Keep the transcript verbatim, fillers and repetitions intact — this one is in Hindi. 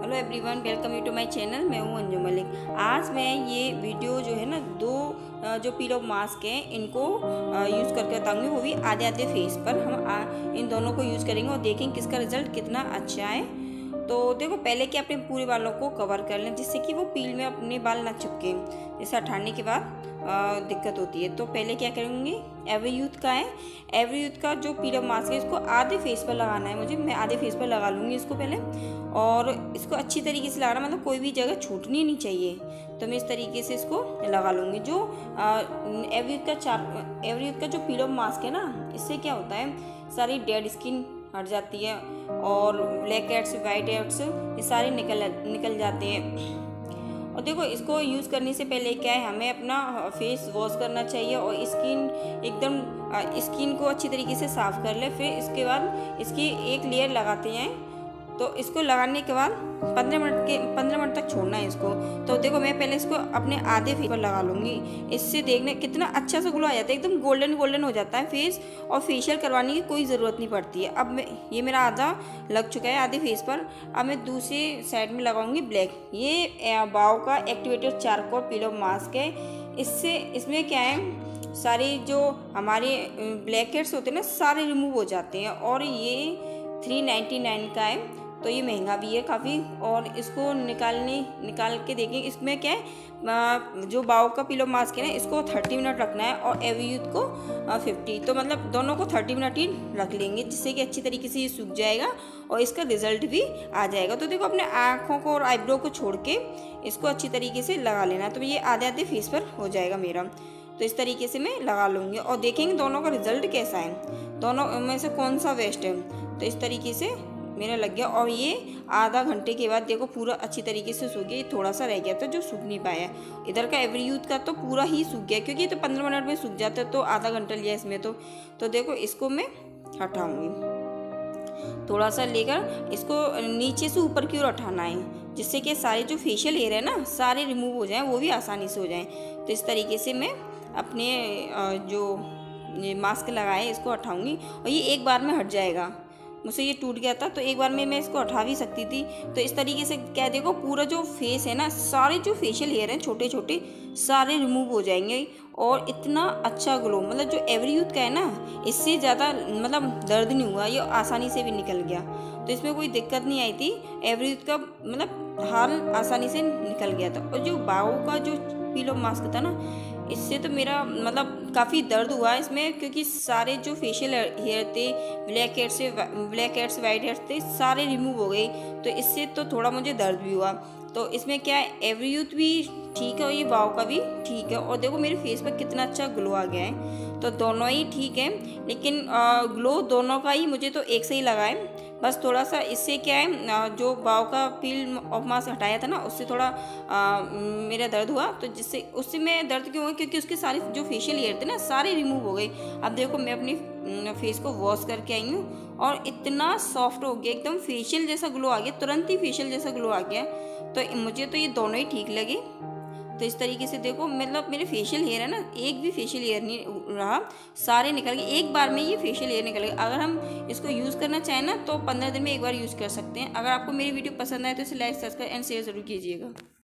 Hello everyone, welcome you to my channel. मैं हूं अंजू मलिक। आज मैं ये वीडियो जो है ना दो जो पील ऑफ मास्क हैं इनको यूज़ करके बताऊंगी, वो भी आधे आधे फेस पर। हम आ, इन दोनों को यूज़ करेंगे और देखेंगे किसका रिजल्ट कितना अच्छा है। तो देखो, पहले कि अपने पूरे बालों को कवर कर लें जिससे कि वो पील में अपने बाल ना चिपके। जैसे हटाने के बाद आ, दिक्कत होती है। तो पहले क्या करूँगी, एवरी यूथ का है, एवरी यूथ का जो पील ऑफ मास्क है इसको आधे फेस पर लगाना है मुझे। मैं आधे फेस पर लगा लूँगी इसको पहले, और इसको अच्छी तरीके से लगाना, मतलब कोई भी जगह छूटनी नहीं चाहिए। तो मैं इस तरीके से इसको लगा लूँगी। जो एवरी यूथ का चार एवरी यूथ का जो पील ऑफ मास्क है ना, इससे क्या होता है, सारी डेड स्किन हट जाती है और ब्लैक हेड्स, वाइट हेड्स ये सारे निकल निकल जाते हैं। और देखो, इसको यूज़ करने से पहले क्या है, हमें अपना फेस वॉश करना चाहिए और स्किन एकदम स्किन को अच्छी तरीके से साफ़ कर ले। फिर इसके बाद इसकी एक लेयर लगाते हैं। तो इसको लगाने के बाद पंद्रह मिनट के पंद्रह मिनट तक छोड़ना है इसको। तो देखो, मैं पहले इसको अपने आधे फेस पर लगा लूँगी। इससे देखने कितना अच्छा सा ग्लो आ जाता है, एकदम गोल्डन गोल्डन हो जाता है फेस, और फेशियल करवाने की कोई ज़रूरत नहीं पड़ती है। अब मैं ये मेरा आधा लग चुका है आधे फेस पर। अब मैं दूसरी साइड में लगाऊंगी ब्लैक। ये बाओ का activated charcoal peel off mask है। इससे इसमें क्या है, सारे जो हमारे ब्लैक हेड्स होते हैं ना, सारे रिमूव हो जाते हैं। और ये थ्री नाइन्टी नाइन का है, तो ये महंगा भी है काफ़ी। और इसको निकालने निकाल के देखें, इसमें क्या है, जो बाओ का पील ऑफ मास्क है ना, इसको थर्टी मिनट रखना है और एवरी यूथ को फिफ्टी। तो मतलब दोनों को थर्टी मिनट ही रख लेंगे, जिससे कि अच्छी तरीके से ये सूख जाएगा और इसका रिजल्ट भी आ जाएगा। तो देखो, अपने आँखों को और आईब्रो को छोड़ के इसको अच्छी तरीके से लगा लेना। तो ये आधे आधे फेस पर हो जाएगा मेरा। तो इस तरीके से मैं लगा लूँगी और देखेंगे दोनों का रिजल्ट कैसा है, दोनों में से कौन सा बेस्ट है। तो इस तरीके से मेरा लग गया। और ये आधा घंटे के बाद देखो पूरा अच्छी तरीके से सूख गया। थोड़ा सा रह गया था जो सूख नहीं पाया। इधर का एवरी यूथ का तो पूरा ही सूख गया, क्योंकि ये तो पंद्रह मिनट में सूख जाता है, तो आधा घंटा लिया इसमें। तो तो देखो, इसको मैं हटाऊंगी। थोड़ा सा लेकर इसको नीचे से ऊपर की ओर उठाना है, जिससे कि सारे जो फेशियल हेयर है ना, सारे रिमूव हो जाएं, वो भी आसानी से हो जाएं। तो इस तरीके से मैं अपने जो मास्क लगाए इसको हटाऊंगी। और ये एक बार में हट जाएगा। मुझसे ये टूट गया था, तो एक बार में मैं इसको हटा भी सकती थी। तो इस तरीके से क्या, देखो पूरा जो फेस है ना, सारे जो फेशियल हेयर हैं छोटे छोटे, सारे रिमूव हो जाएंगे। और इतना अच्छा ग्लो, मतलब जो एवरी यूथ का है ना, इससे ज़्यादा मतलब दर्द नहीं हुआ, ये आसानी से भी निकल गया। तो इसमें कोई दिक्कत नहीं आई थी। एवरी यूथ का मतलब हाल आसानी से निकल गया था। और जो बाओ का जो पील ऑफ मास्क था ना, इससे तो मेरा मतलब काफ़ी दर्द हुआ इसमें, क्योंकि सारे जो फेशियल हेयर थे, ब्लैक हेड्स से ब्लैक हेड्स वाइट हेड्स थे, सारे रिमूव हो गए। तो इससे तो थोड़ा मुझे दर्द भी हुआ। तो इसमें क्या है, एवरी यूथ भी ठीक है और ये बाओ का भी ठीक है। और देखो मेरे फेस पर कितना अच्छा ग्लो आ गया है। तो दोनों ही ठीक है, लेकिन आ, ग्लो दोनों का ही मुझे तो एक से ही लगा है। बस थोड़ा सा इससे क्या है, जो बाओ का पील ऑफ मास्क हटाया था ना, उससे थोड़ा आ, मेरा दर्द हुआ। तो जिससे उससे मैं दर्द क्यों हुआ, क्योंकि उसके सारे जो फेशियल हेयर थे ना, सारे रिमूव हो गए। अब देखो, मैं अपनी फेस को वॉश करके आई हूँ और इतना सॉफ्ट हो गया, एकदम फेशियल जैसा ग्लो आ गया, तुरंत ही फेशियल जैसा ग्लो आ गया। तो मुझे तो ये दोनों ही ठीक लगे। तो इस तरीके से देखो, मतलब मेरे फेशियल हेयर है ना, एक भी फेशियल हेयर नहीं रहा, सारे निकल गए एक बार में। ये फेशियल हेयर निकल गए। अगर हम इसको यूज़ करना चाहें ना, तो पंद्रह दिन में एक बार यूज़ कर सकते हैं। अगर आपको मेरी वीडियो पसंद आए तो इसे लाइक, सब्सक्राइब एंड शेयर ज़रूर कीजिएगा।